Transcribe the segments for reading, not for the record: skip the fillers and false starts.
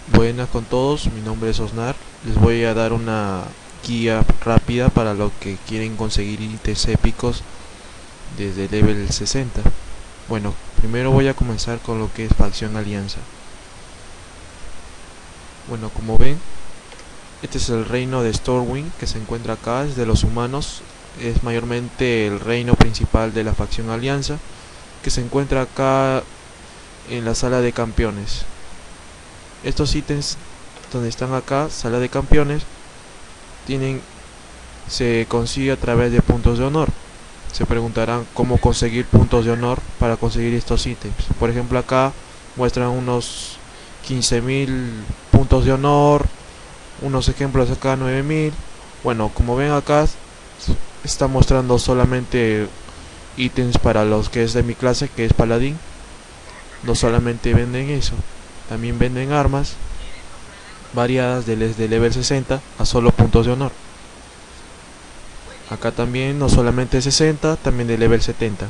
Buenas con todos, mi nombre es Osnar. Les voy a dar una guía rápida para los que quieren conseguir ítems épicos desde level 60. Bueno, primero voy a comenzar con lo que es facción alianza. Bueno, como ven, este es el reino de Stormwind que se encuentra acá, es de los humanos. Es mayormente el reino principal de la facción alianza, que se encuentra acá en la sala de campeones. Estos ítems donde están acá, sala de campeones, se consigue a través de puntos de honor. Se preguntarán cómo conseguir puntos de honor para conseguir estos ítems. Por ejemplo, acá muestran unos 15.000 puntos de honor, unos ejemplos acá 9.000. Bueno, como ven acá está mostrando solamente ítems para los que es de mi clase, que es paladín. No solamente venden eso, también venden armas variadas desde level 60 a solo puntos de honor. Acá también no solamente 60, también de level 70.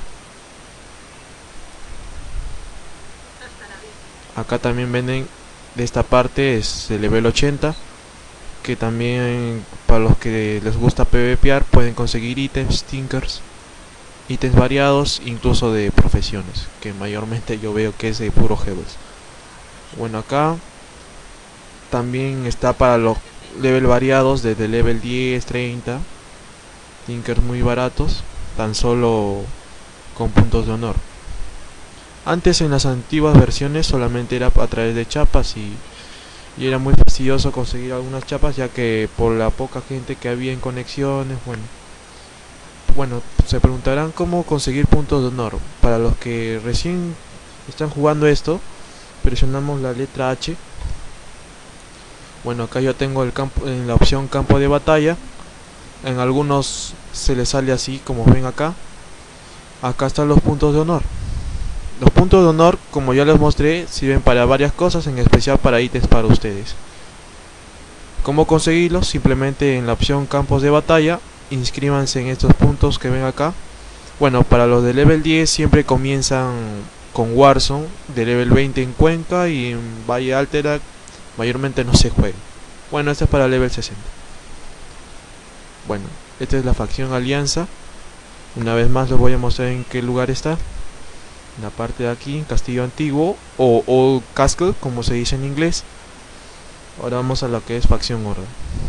Acá también venden de esta parte, es de level 80, que también para los que les gusta PvPear pueden conseguir ítems, tinkers, ítems variados, incluso de profesiones, que mayormente yo veo que es de puro Heroes. Bueno, acá también está para los level variados desde level 10, 30, tinkers muy baratos, tan solo con puntos de honor. Antes en las antiguas versiones solamente era a través de chapas y era muy fastidioso conseguir algunas chapas, ya que por la poca gente que había en conexiones. Bueno, se preguntarán cómo conseguir puntos de honor. Para los que recién están jugando esto, presionamos la letra H. Bueno, acá yo tengo el campo, en la opción campo de batalla. En algunos se les sale así, como ven acá. Acá están los puntos de honor. Los puntos de honor, como ya les mostré, sirven para varias cosas, en especial para ítems para ustedes. ¿Cómo conseguirlos? Simplemente en la opción campos de batalla, inscríbanse en estos puntos que ven acá. Bueno, para los de level 10 siempre comienzan con Warzone, de level 20 en Cuenca y en Valle Alterac mayormente no se juega. Bueno, este es para level 60. Bueno, esta es la facción alianza. Una vez más les voy a mostrar en qué lugar está. En la parte de aquí, Castillo Antiguo o Old Castle, como se dice en inglés. Ahora vamos a lo que es facción Horda.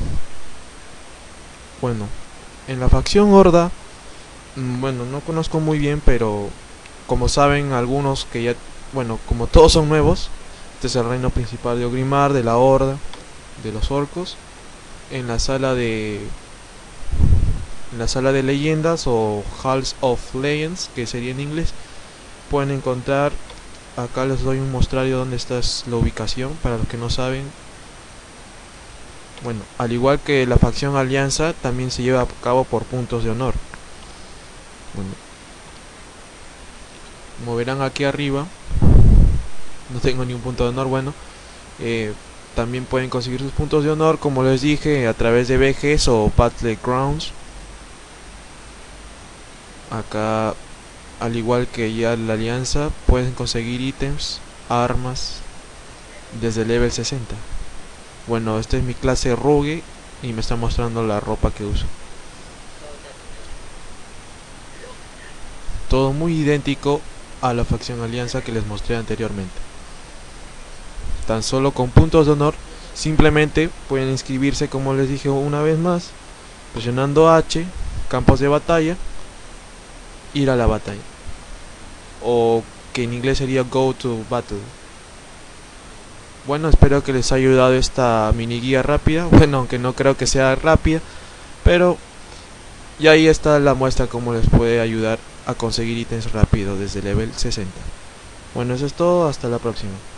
Bueno, en la facción Horda, bueno, no conozco muy bien, pero como saben algunos que ya, bueno, como todos son nuevos, este es el reino principal de Orgrimmar, de la Horda, de los orcos. En la sala de leyendas o Halls of Legends, que sería en inglés, pueden encontrar, acá les doy un mostrario donde está la ubicación para los que no saben. Bueno, al igual que la facción alianza, también se lleva a cabo por puntos de honor. Bueno, como verán aquí arriba, no tengo ni un punto de honor. Bueno, también pueden conseguir sus puntos de honor, como les dije, a través de BGs o Battlegrounds. Acá, al igual que ya la alianza, pueden conseguir ítems, armas desde level 60. Bueno, esta es mi clase Rogue y me está mostrando la ropa que uso. Todo muy idéntico a la facción alianza que les mostré anteriormente. Tan solo con puntos de honor, simplemente pueden inscribirse, como les dije una vez más, presionando H, campos de batalla, ir a la batalla, o que en inglés sería Go to Battle. Bueno, espero que les haya ayudado esta mini guía rápida. Bueno, aunque no creo que sea rápida, pero ya ahí está la muestra cómo les puede ayudar a conseguir ítems rápido desde level 60. Bueno, eso es todo, hasta la próxima.